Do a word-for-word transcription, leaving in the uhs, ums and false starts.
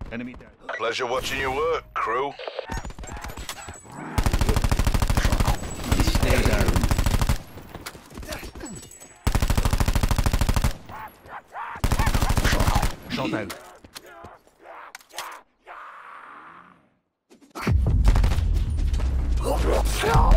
Enemy down. Pleasure watching you work, crew. Stay there. Shot out.